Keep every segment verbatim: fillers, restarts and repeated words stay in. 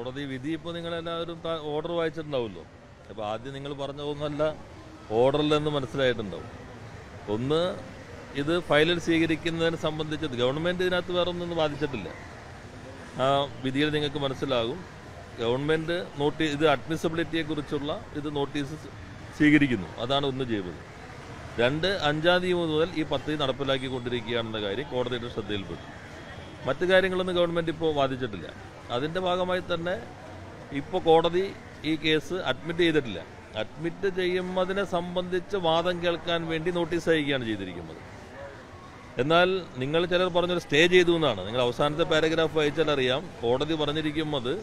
കോടതി വിധി ഇപ്പോൾ നിങ്ങളെല്ലാവരും ഓർഡർ വായിച്ചിട്ടുണ്ടാവുമല്ലോ. അപ്പോൾ ആദ്യം നിങ്ങൾ പറഞ്ഞതൊന്നല്ല ഓർഡറിലെന്ന് മനസ്സിലായിട്ടുണ്ടാവും. ഒന്ന്, ഇത് ഫയലിൽ സ്വീകരിക്കുന്നതിനെ സംബന്ധിച്ച് ഗവൺമെൻറ് ഇതിനകത്ത് വേറെ ഒന്നും ബാധിച്ചിട്ടില്ല. ആ വിധിയിൽ നിങ്ങൾക്ക് മനസ്സിലാകും ഗവൺമെൻറ് നോട്ടീസ് ഇത് അഡ്മിസിബിലിറ്റിയെക്കുറിച്ചുള്ള ഇത് നോട്ടീസ് സ്വീകരിക്കുന്നു. അതാണ് ഒന്ന് ചെയ്തത്. രണ്ട്, അഞ്ചാം തീയതി മുതൽ ഈ പദ്ധതി നടപ്പിലാക്കിക്കൊണ്ടിരിക്കുകയാണെന്ന കാര്യം കോടതിയുടെ ശ്രദ്ധയിൽപ്പെട്ടു. മറ്റു കാര്യങ്ങളൊന്നും ഗവൺമെൻറ് ഇപ്പോൾ വാദിച്ചിട്ടില്ല. അതിൻ്റെ ഭാഗമായി തന്നെ ഇപ്പോൾ കോടതി ഈ കേസ് അഡ്മിറ്റ് ചെയ്തിട്ടില്ല. അഡ്മിറ്റ് ചെയ്യുന്നതിനെ സംബന്ധിച്ച് വാദം കേൾക്കാൻ വേണ്ടി നോട്ടീസ് അയക്കുകയാണ് ചെയ്തിരിക്കുന്നത്. എന്നാൽ നിങ്ങൾ ചിലർ പറഞ്ഞൊരു സ്റ്റേ ചെയ്തു എന്നാണ്. നിങ്ങൾ അവസാനത്തെ പാരഗ്രാഫ് വായിച്ചാൽ അറിയാം. കോടതി പറഞ്ഞിരിക്കുന്നത്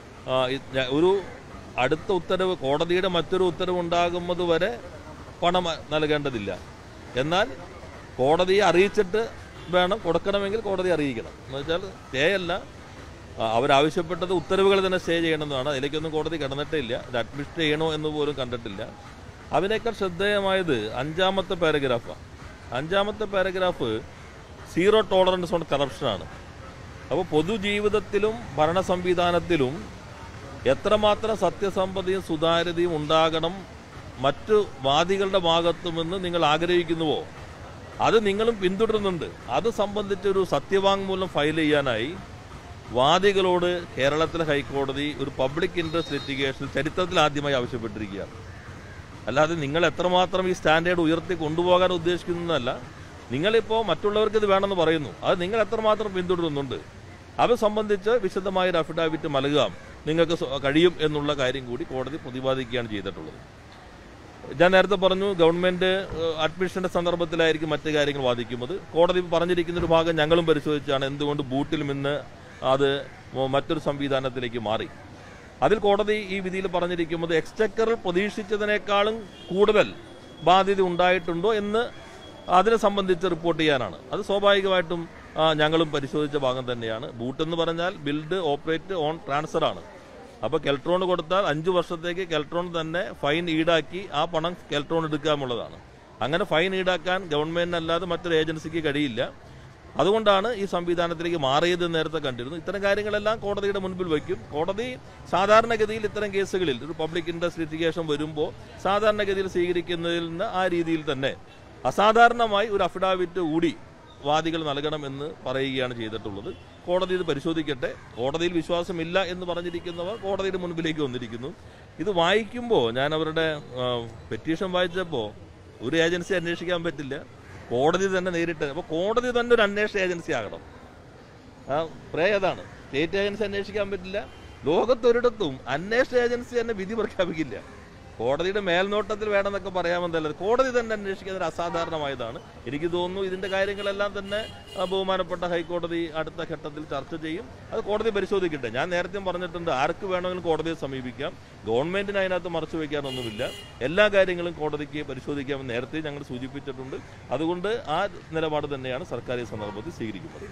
ഒരു അടുത്ത ഉത്തരവ്, കോടതിയുടെ മറ്റൊരു ഉത്തരവ് ഉണ്ടാകുന്നത് വരെ പണം നൽകേണ്ടതില്ല. എന്നാൽ കോടതിയെ അറിയിച്ചിട്ട് വേണം, കൊടുക്കണമെങ്കിൽ കോടതി അറിയിക്കണം. എന്ന് വെച്ചാൽ സ്റ്റേ അല്ല, അവരാവശ്യപ്പെട്ടത് ഉത്തരവുകൾ തന്നെ സ്റ്റേ ചെയ്യണമെന്നാണ്. അതിലേക്കൊന്നും കോടതി കടന്നിട്ടില്ല. ഇത് അഡ്മിറ്റ് ചെയ്യണോ എന്ന് പോലും കണ്ടിട്ടില്ല. അതിനേക്കാൾ ശ്രദ്ധേയമായത് അഞ്ചാമത്തെ പാരഗ്രാഫാണ്. അഞ്ചാമത്തെ പാരഗ്രാഫ് സീറോ ടോളറൻസ് ഓൺ കറപ്ഷനാണ്. അപ്പോൾ പൊതുജീവിതത്തിലും ഭരണ സംവിധാനത്തിലും എത്രമാത്രം സത്യസന്ധതയും സുതാര്യതയും ഉണ്ടാകണം മറ്റു വാദികളുടെ ഭാഗത്തുമെന്ന് നിങ്ങൾ ആഗ്രഹിക്കുന്നുവോ അത് നിങ്ങളും പിന്തുടരുന്നുണ്ട്. അത് സംബന്ധിച്ചൊരു സത്യവാങ്മൂലം ഫയൽ ചെയ്യാനായി വാദികളോട് കേരളത്തിലെ ഹൈക്കോടതി ഒരു പബ്ലിക് ഇൻട്രസ്റ്റ് ലിറ്റിഗേഷൻ ചരിത്രത്തിൽ ആദ്യമായി ആവശ്യപ്പെട്ടിരിക്കുകയാണ്. അല്ലാതെ നിങ്ങൾ എത്രമാത്രം ഈ സ്റ്റാൻഡേർഡ് ഉയർത്തി കൊണ്ടുപോകാൻ ഉദ്ദേശിക്കുന്നതല്ല. നിങ്ങളിപ്പോൾ മറ്റുള്ളവർക്ക് ഇത് വേണമെന്ന് പറയുന്നു, അത് നിങ്ങൾ എത്രമാത്രം പിന്തുടരുന്നുണ്ട് അത് സംബന്ധിച്ച് വിശദമായൊരു അഫിഡാവിറ്റ് നൽകാം നിങ്ങൾക്ക് കഴിയും എന്നുള്ള കാര്യം കൂടി കോടതി പ്രതിപാദിക്കുകയാണ് ചെയ്തിട്ടുള്ളത്. ഞാൻ നേരത്തെ പറഞ്ഞു ഗവൺമെൻറ് അഡ്മിഷൻ്റെ സന്ദർഭത്തിലായിരിക്കും മറ്റു കാര്യങ്ങൾ വാദിക്കുന്നത്. കോടതി പറഞ്ഞിരിക്കുന്നൊരു ഭാഗം ഞങ്ങളും പരിശോധിച്ചാണ് എന്തുകൊണ്ട് ബൂട്ടിൽ നിന്ന് അത് മറ്റൊരു സംവിധാനത്തിലേക്ക് മാറി. അതിൽ കോടതി ഈ വിധിയിൽ പറഞ്ഞിരിക്കുന്നത് എക്സ്ചക്കറിൽ പ്രതീക്ഷിച്ചതിനേക്കാളും കൂടുതൽ ബാധ്യത ഉണ്ടായിട്ടുണ്ടോ എന്ന് അതിനെ സംബന്ധിച്ച് റിപ്പോർട്ട് ചെയ്യാനാണ്. അത് സ്വാഭാവികമായിട്ടും ഞങ്ങളും പരിശോധിച്ച ഭാഗം തന്നെയാണ്. ബൂട്ടെന്ന് പറഞ്ഞാൽ ബിൽഡ് ഓപ്പറേറ്റ് ഓൺ ട്രാൻസ്ഫർ ആണ്. അപ്പോൾ കെൽട്രോൺ കൊടുത്താൽ അഞ്ചു വർഷത്തേക്ക് കെൽട്രോൺ തന്നെ ഫൈൻ ഈടാക്കി ആ പണം കെൽട്രോൺ എടുക്കാമുള്ളതാണ്. അങ്ങനെ ഫൈൻ ഈടാക്കാൻ ഗവൺമെന്റിനല്ലാതെ മറ്റൊരു ഏജൻസിക്ക് കഴിയില്ല. അതുകൊണ്ടാണ് ഈ സംവിധാനത്തിലേക്ക് മാറിയത് നേരത്തെ കണ്ടിരുന്നു. ഇത്തരം കാര്യങ്ങളെല്ലാം കോടതിയുടെ മുൻപിൽ വയ്ക്കും. കോടതി സാധാരണഗതിയിൽ ഇത്തരം കേസുകളിൽ ഒരു പബ്ലിക് ഇൻട്രസ്റ്റ് ലിറ്റിഗേഷൻ വരുമ്പോൾ സാധാരണഗതിയിൽ സ്വീകരിക്കുന്നതിൽ നിന്ന് ആ രീതിയിൽ തന്നെ അസാധാരണമായി ഒരു അഫിഡാവിറ്റ് കൂടി വാദികൾ നൽകണമെന്ന് പറയുകയാണ് ചെയ്തിട്ടുള്ളത്. കോടതി ഇത് പരിശോധിക്കട്ടെ. കോടതിയിൽ വിശ്വാസമില്ല എന്ന് പറഞ്ഞിരിക്കുന്നവർ കോടതിയുടെ മുൻപിലേക്ക് വന്നിരിക്കുന്നു. ഇത് വായിക്കുമ്പോൾ ഞാൻ അവരുടെ പെറ്റീഷൻ വായിച്ചപ്പോൾ ഒരു ഏജൻസി അന്വേഷിക്കാൻ പറ്റില്ല, കോടതി തന്നെ നേരിട്ട്. അപ്പോൾ കോടതി തന്നെ ഒരു അന്വേഷണ ഏജൻസി ആകണം. ആ പ്രേ അതാണ്. സ്റ്റേറ്റ് ഏജൻസി അന്വേഷിക്കാൻ പറ്റില്ല. ലോകത്തൊരിടത്തും അന്വേഷണ ഏജൻസി തന്നെ വിധി പ്രഖ്യാപിക്കില്ല. കോടതിയുടെ മേൽനോട്ടത്തിൽ വേണമെന്നൊക്കെ പറയാമെന്നല്ല, കോടതി തന്നെ അന്വേഷിക്കുന്നത് അസാധാരണമായതാണ്. എനിക്ക് തോന്നുന്നു ഇതിന്റെ കാര്യങ്ങളെല്ലാം തന്നെ ബഹുമാനപ്പെട്ട ഹൈക്കോടതി അടുത്ത ഘട്ടത്തിൽ ചർച്ച ചെയ്യും. അത് കോടതി പരിശോധിക്കട്ടെ. ഞാൻ നേരത്തെ പറഞ്ഞിട്ടുണ്ട്, ആർക്ക് വേണമെങ്കിലും കോടതിയെ സമീപിക്കാം. ഗവൺമെന്റിന് അതിനകത്ത് മറച്ചു വയ്ക്കാനൊന്നുമില്ല. എല്ലാ കാര്യങ്ങളും കോടതിക്ക് പരിശോധിക്കാമെന്ന് നേരത്തെ ഞങ്ങൾ സൂചിപ്പിച്ചിട്ടുണ്ട്. അതുകൊണ്ട് ആ നിലപാട് തന്നെയാണ് സർക്കാർ ഈ സന്ദർഭത്തിൽ സ്വീകരിക്കുന്നത്.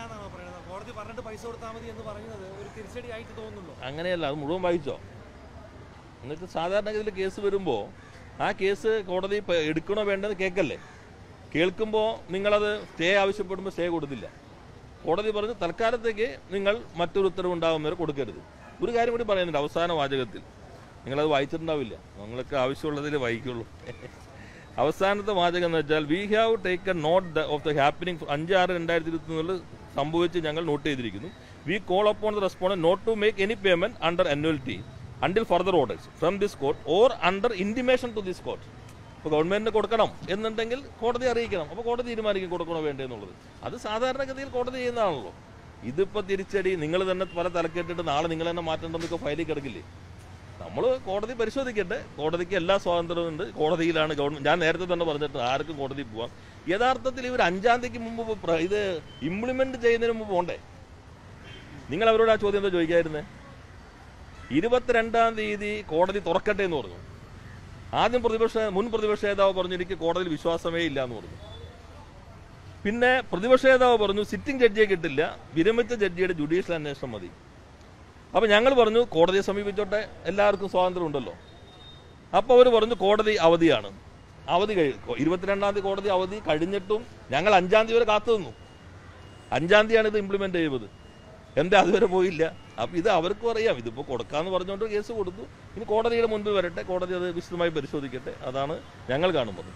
അങ്ങനെയല്ല, അത് മുഴുവൻ വായിച്ചോ? എന്നിട്ട് സാധാരണഗതിയിൽ കേസ് വരുമ്പോൾ ആ കേസ് കോടതി എടുക്കണോ വേണ്ടെന്ന് കേൾക്കല്ലേ. കേൾക്കുമ്പോൾ നിങ്ങളത് സ്റ്റേ ആവശ്യപ്പെടുമ്പോൾ സ്റ്റേ കൊടുത്തില്ല. കോടതി പറഞ്ഞ് തൽക്കാലത്തേക്ക് നിങ്ങൾ മറ്റൊരു ഉത്തരവ് ഉണ്ടാകുന്നവരെ കൊടുക്കരുത്. ഒരു കാര്യം കൂടി പറയുന്നുണ്ട് അവസാന വാചകത്തിൽ, നിങ്ങളത് വായിച്ചിട്ടുണ്ടാവില്ല, നിങ്ങൾക്ക് ആവശ്യമുള്ളതിൽ വായിക്കുള്ളൂ. അവസാനത്തെ വാചകം എന്ന് വെച്ചാൽ we have taken note of the happening അഞ്ച് ആറ് രണ്ടായിരത്തി ഇരുപത്തി മൂന്നിൽ സംഭവിച്ച് ഞങ്ങൾ നോട്ട് ചെയ്തിരിക്കുന്നു. We call upon the respondent not to make any payment under annuity until further orders from this court or under intimation to this court. ഇപ്പോൾ ഗവൺമെന്റിന് കൊടുക്കണം എന്നുണ്ടെങ്കിൽ കോടതി അറിയിക്കണം. അപ്പോൾ കോടതി തീരുമാനിക്കും കൊടുക്കണോ വേണ്ടേ എന്നുള്ളത്. അത് സാധാരണഗതിയിൽ കോടതി ചെയ്യുന്നതാണല്ലോ. ഇതിപ്പോൾ തിരിച്ചടി നിങ്ങൾ തന്നെ പല തലക്കെട്ടിട്ട് നാളെ നിങ്ങൾ തന്നെ മാറ്റേണ്ടെന്നൊക്കെ ഫയലിൽ കിടക്കില്ലേ. നമ്മൾ കോടതി പരിശോധിക്കട്ടെ. കോടതിക്ക് എല്ലാ സ്വാതന്ത്ര്യമുണ്ട്. കോടതിയിലാണ് ഗവൺമെന്റ്. ഞാൻ നേരത്തെ തന്നെ പറഞ്ഞിട്ട് ആർക്കും കോടതി പോവാം. യഥാർത്ഥത്തിൽ ഇവർ അഞ്ചാം തീയതിക്ക് മുമ്പ് ഇത് ഇംപ്ലിമെന്റ് ചെയ്യുന്നതിന് മുമ്പ് പോണ്ടേ? നിങ്ങൾ അവരോട് ആ ചോദ്യം എന്താ ചോദിക്കായിരുന്നേ? ഇരുപത്തിരണ്ടാം തീയതി കോടതി തുറക്കട്ടെ എന്ന് പറഞ്ഞു. ആദ്യം പ്രതിപക്ഷ മുൻ പ്രതിപക്ഷ നേതാവ് പറഞ്ഞു എനിക്ക് കോടതിയിൽ വിശ്വാസമേ ഇല്ല എന്ന് പറഞ്ഞു. പിന്നെ പ്രതിപക്ഷ നേതാവ് പറഞ്ഞു സിറ്റിംഗ് ജഡ്ജിയെ കിട്ടില്ല, വിരമിച്ച ജഡ്ജിയുടെ ജുഡീഷ്യൽ അന്വേഷണം മതി. അപ്പൊ ഞങ്ങൾ പറഞ്ഞു കോടതിയെ സമീപിച്ചോട്ടെ, എല്ലാവർക്കും സ്വാതന്ത്ര്യം ഉണ്ടല്ലോ. അപ്പൊ അവർ പറഞ്ഞു കോടതി അവധിയാണ്. അവധി കഴിയും. ഇരുപത്തിരണ്ടാം തീയതി കോടതി അവധി കഴിഞ്ഞിട്ടും ഞങ്ങൾ അഞ്ചാം തീയതി വരെ കാത്തു നിന്നു. അഞ്ചാം തീയതിയാണ് ഇത് ഇംപ്ലിമെന്റ് ചെയ്തത്. എൻ്റെ അതുവരെ പോയില്ല. അപ്പോൾ ഇത് അവർക്കും അറിയാം. ഇതിപ്പോൾ കൊടുക്കാമെന്ന് പറഞ്ഞുകൊണ്ട് കേസ് കൊടുത്തു. ഇനി കോടതിയുടെ മുൻപ് വരട്ടെ, കോടതി അത് വിശദമായി പരിശോധിക്കട്ടെ. അതാണ് ഞങ്ങൾ കാണുന്നത്.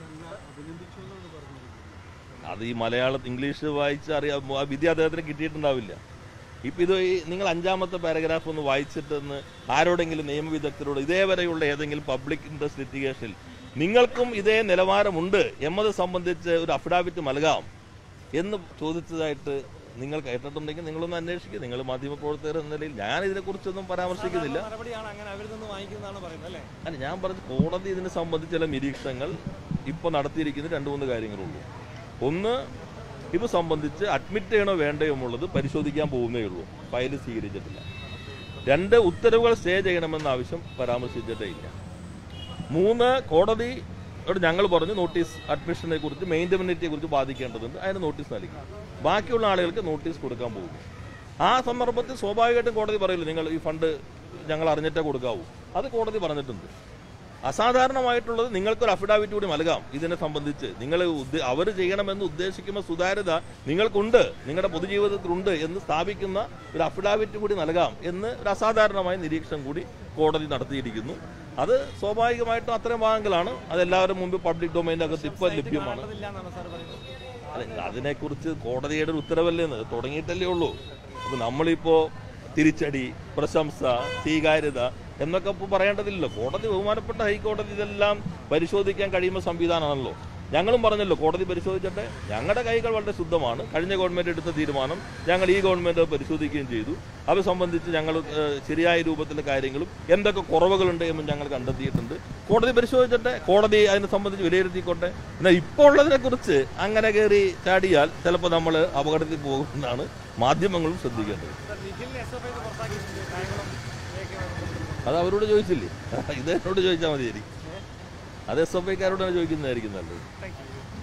അത് ഈ മലയാളം ഇംഗ്ലീഷ് വായിച്ച് അറിയാം, ആ വിധി അദ്ദേഹത്തിന് കിട്ടിയിട്ടുണ്ടാവില്ല. ഇപ്പം ഇത് നിങ്ങൾ അഞ്ചാമത്തെ പാരഗ്രാഫ് ഒന്ന് വായിച്ചിട്ടെന്ന് ആരോടെങ്കിലും നിയമവിദഗ്ധരോട് ഇതേവരെയുള്ള ഏതെങ്കിലും പബ്ലിക് ഇൻട്രസ്റ്റ് ലിറ്റിഗേഷനിൽ നിങ്ങൾക്കും ഇതേ നിലവാരമുണ്ട് എന്നത് സംബന്ധിച്ച് ഒരു അഫിഡാവിറ്റ് നൽകാം എന്ന് ചോദിച്ചതായിട്ട് നിങ്ങൾ കേട്ടിട്ടുണ്ടെങ്കിൽ നിങ്ങളൊന്ന് അന്വേഷിക്കുക. നിങ്ങൾ മാധ്യമപ്രവർത്തകർ എന്ന നിലയിൽ ഞാൻ ഇതിനെക്കുറിച്ചൊന്നും പരാമർശിക്കുന്നില്ല. അല്ല, ഞാൻ പറഞ്ഞ കോടതി ഇതിനെ സംബന്ധിച്ച് ചില നിരീക്ഷണങ്ങൾ ഇപ്പോൾ നടത്തിയിരിക്കുന്ന രണ്ട് മൂന്ന് കാര്യങ്ങളുള്ളൂ. ഒന്ന്, ഇത് സംബന്ധിച്ച് അഡ്മിറ്റ് ചെയ്യണോ വേണ്ടയോ എന്നുള്ളത് പരിശോധിക്കാൻ പോകുന്നേ ഉള്ളൂ, ഫയൽ സ്വീകരിച്ചിട്ടില്ല. രണ്ട്, ഉത്തരവുകൾ സ്റ്റേ ചെയ്യണമെന്ന ആവശ്യം പരാമർശിച്ചിട്ടേ ഇല്ല. മൂന്ന്, കോടതി ഞങ്ങൾ പറഞ്ഞു നോട്ടീസ് അഡ്മിഷനെ കുറിച്ച് മെയിൻ്റനൻസിനെ കുറിച്ച് ബാധിക്കേണ്ടതുണ്ട്, അതിന് നോട്ടീസ് നൽകി. ബാക്കിയുള്ള ആളുകൾക്ക് നോട്ടീസ് കൊടുക്കാൻ പോകുന്നു. ആ സന്ദർഭത്തിൽ സ്വാഭാവികമായിട്ടും കോടതി പറയില്ല നിങ്ങൾ ഈ ഫണ്ട് ഞങ്ങൾ അറിഞ്ഞിട്ടേ കൊടുക്കാവൂ. അത് കോടതി പറഞ്ഞിട്ടുണ്ട്. അസാധാരണമായിട്ടുള്ളത് നിങ്ങൾക്കൊരു അഫിഡാവിറ്റ് കൂടി നൽകാം ഇതിനെ സംബന്ധിച്ച്. നിങ്ങൾ അവർ ചെയ്യണമെന്ന് ഉദ്ദേശിക്കുന്ന സുതാര്യത നിങ്ങൾക്കുണ്ട്, നിങ്ങളുടെ പൊതുജീവിതത്തിലുണ്ട് എന്ന് സ്ഥാപിക്കുന്ന ഒരു അഫിഡാവിറ്റ് കൂടി നൽകാം എന്ന് ഒരു അസാധാരണമായ നിരീക്ഷണം കൂടി കോടതി നടത്തിയിരിക്കുന്നു. അത് സ്വാഭാവികമായിട്ടും അത്തരം ഭാഗങ്ങളാണ്. അതെല്ലാവരും മുമ്പ് പബ്ലിക് ഡൊമൈൻ്റെ അകത്ത് ഇപ്പോൾ ലഭ്യമാണ്. അല്ല, അതിനെക്കുറിച്ച് കോടതിയുടെ ഒരു ഉത്തരവല്ലേന്ന് തുടങ്ങിയിട്ടല്ലേ ഉള്ളൂ. അപ്പോൾ നമ്മളിപ്പോൾ തിരിച്ചടി, പ്രശംസ, സ്വീകാര്യത എന്നൊക്കെ ഇപ്പോൾ പറയേണ്ടതില്ലല്ലോ. കോടതി, ബഹുമാനപ്പെട്ട ഹൈക്കോടതി ഇതെല്ലാം പരിശോധിക്കാൻ കഴിയുന്ന സംവിധാനമാണല്ലോ. ഞങ്ങളും പറഞ്ഞല്ലോ കോടതി പരിശോധിച്ചിട്ട് ഞങ്ങളുടെ കൈകൾ വളരെ ശുദ്ധമാണ്. കഴിഞ്ഞ ഗവൺമെൻറ് എടുത്ത തീരുമാനം ഞങ്ങൾ ഈ ഗവൺമെൻറ് പരിശോധിക്കുകയും ചെയ്തു. അത് സംബന്ധിച്ച് ഞങ്ങൾ ശരിയായ രൂപത്തിലെ കാര്യങ്ങളും എന്തൊക്കെ കുറവുകളുണ്ട് എന്നും ഞങ്ങൾ കണ്ടെത്തിയിട്ടുണ്ട്. കോടതി പരിശോധിച്ചിട്ട് കോടതി അതിനെ സംബന്ധിച്ച് വിലയിരുത്തിക്കോട്ടെ. എന്നാൽ ഇപ്പോൾ ഉള്ളതിനെക്കുറിച്ച് അങ്ങനെ കയറി ചാടിയാൽ ചിലപ്പോൾ നമ്മൾ അപകടത്തിൽ പോകുമെന്നാണ് മാധ്യമങ്ങളും ശ്രദ്ധിക്കേണ്ടത്. അത് അവരോട് ചോദിച്ചില്ലേ, ഇത് എന്നോട് ചോദിച്ചാൽ മതിയായിരിക്കും. അത് എസ് എഫ് ഐക്കാരോടാണ് ചോദിക്കുന്നതായിരിക്കും നല്ലത്.